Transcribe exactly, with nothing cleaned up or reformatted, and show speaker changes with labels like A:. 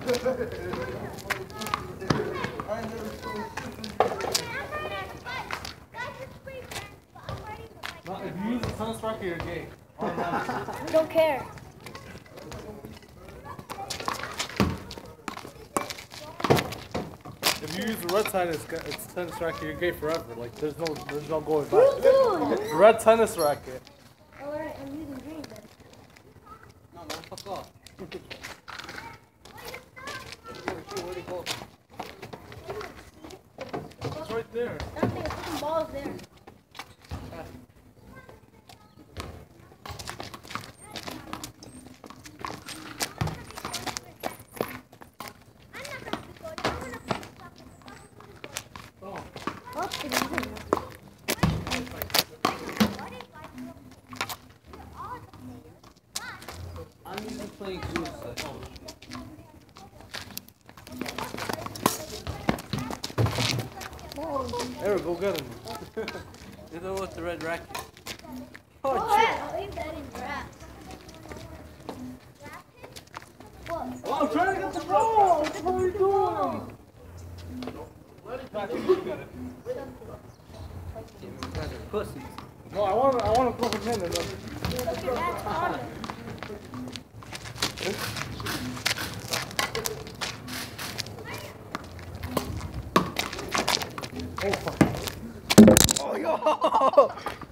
A: No, if you use a tennis racket, you're gay.
B: I don't care.
A: If you use the red tennis, it's tennis racket, you're gay forever. Like there's no, there's no going back. Red tennis racket.
B: Alright, I'm using green then.
C: No, no, fuck off. Where'd it go?
A: It's right there.
B: Nothing, the fucking ball is there.
C: I'm usually playing goose at home.
A: There, go get him.
C: You know with the red racket.
B: Oh, oh shit. I'll leave that in grass. What?
A: Oh, I'm trying to get the ball! What are you doing? Let it back. You got it.
C: You guys are pussies.
A: No, I want to I want to go for him.
B: Look, your dad's father.
A: Oh, fuck.
C: Oh, yo!